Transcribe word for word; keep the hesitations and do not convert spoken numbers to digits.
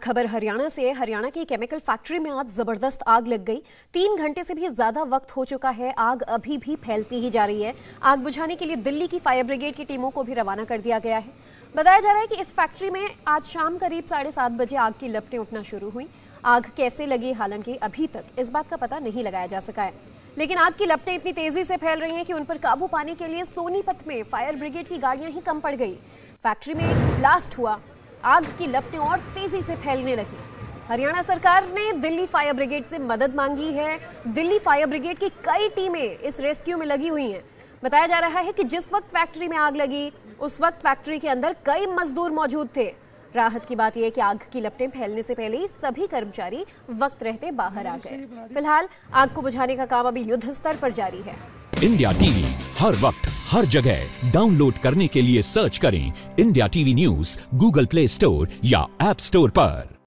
खबर हरियाणा से। हरियाणा की केमिकल फैक्ट्री में आज जबरदस्त आग लग गई। तीन घंटे से भी ज्यादा वक्त हो चुका है, आग अभी भी फैलती ही जा रही है। आग बुझाने के लिए दिल्ली की फायर ब्रिगेड की टीमों को भी रवाना कर दिया गया है। बताया जा रहा है कि इस फैक्ट्री में आज शाम करीब साढ़े सात बजे आग की लपटें उठना शुरू हुई। आग कैसे लगी, हालांकि अभी तक इस बात का पता नहीं लगाया जा सका है, लेकिन आग की लपटें इतनी तेजी से फैल रही हैं कि उन पर काबू पाने के लिए सोनीपत में फायर ब्रिगेड की गाड़ियां ही कम पड़ गई। फैक्ट्री में एक ब्लास्ट हुआ, आग की लपटें और तेजी से फैलने लगी। हरियाणा सरकार ने दिल्ली फायर ब्रिगेड से मदद मांगी है। दिल्ली फायर ब्रिगेड की कई टीमें इस रेस्क्यू में लगी हुई हैं। बताया जा रहा है कि जिस वक्त फैक्ट्री में आग लगी उस वक्त फैक्ट्री के अंदर कई मजदूर मौजूद थे। राहत की बात यह है कि आग की लपटें फैलने से पहले ही सभी कर्मचारी वक्त रहते बाहर आ गए। फिलहाल आग को बुझाने का काम अभी युद्ध स्तर पर जारी है। इंडिया टीवी हर वक्त हर जगह डाउनलोड करने के लिए सर्च करें India TV news Google Play Store या ऐप स्टोर पर।